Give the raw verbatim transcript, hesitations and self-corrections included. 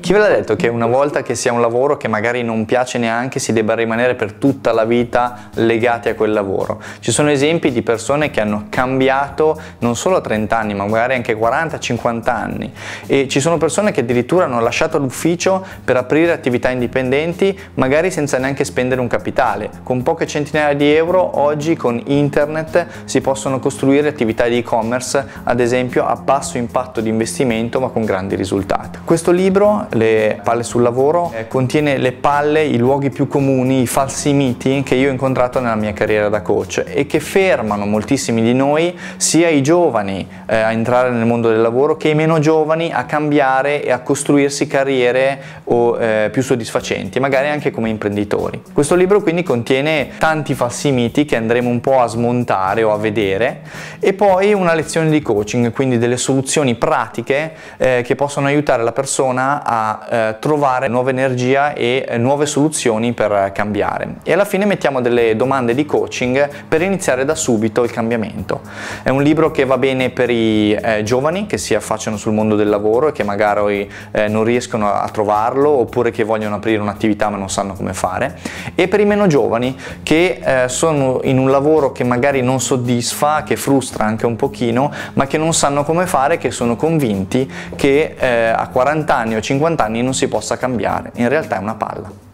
Chi ve l'ha detto che una volta che si ha un lavoro che magari non piace neanche si debba rimanere per tutta la vita legati a quel lavoro? Ci sono esempi di persone che hanno cambiato non solo a trenta anni ma magari anche quaranta cinquanta anni, e ci sono persone che addirittura hanno lasciato l'ufficio per aprire attività indipendenti magari senza neanche spendere un capitale. Con poche centinaia di euro oggi con internet si possono costruire attività di e-commerce, ad esempio a basso impatto di investimento ma con grandi risultati. Questo libro, Le palle sul lavoro, eh, contiene le palle, i luoghi più comuni, i falsi miti che io ho incontrato nella mia carriera da coach e che fermano moltissimi di noi, sia i giovani eh, a entrare nel mondo del lavoro che i meno giovani a cambiare e a costruirsi carriere o, eh, più soddisfacenti, magari anche come imprenditori. Questo libro quindi contiene tanti falsi miti che andremo un po' a smontare o a vedere, e poi una lezione di coaching, quindi delle soluzioni pratiche eh, che possono aiutare la persona a eh, trovare nuova energia e eh, nuove soluzioni per cambiare. E alla fine mettiamo delle domande di coaching per iniziare da subito il cambiamento. È un libro che va bene per i eh, giovani che si affacciano sul mondo del lavoro e che magari eh, non riescono a trovarlo, oppure che vogliono aprire un'attività ma non sanno come fare, e per i meno giovani che eh, sono in un lavoro che magari non soddisfa, che frustra anche un pochino, ma che non sanno come fare, che sono convinti che eh, a quaranta anni o cinquanta anni non si possa cambiare. In realtà è una palla.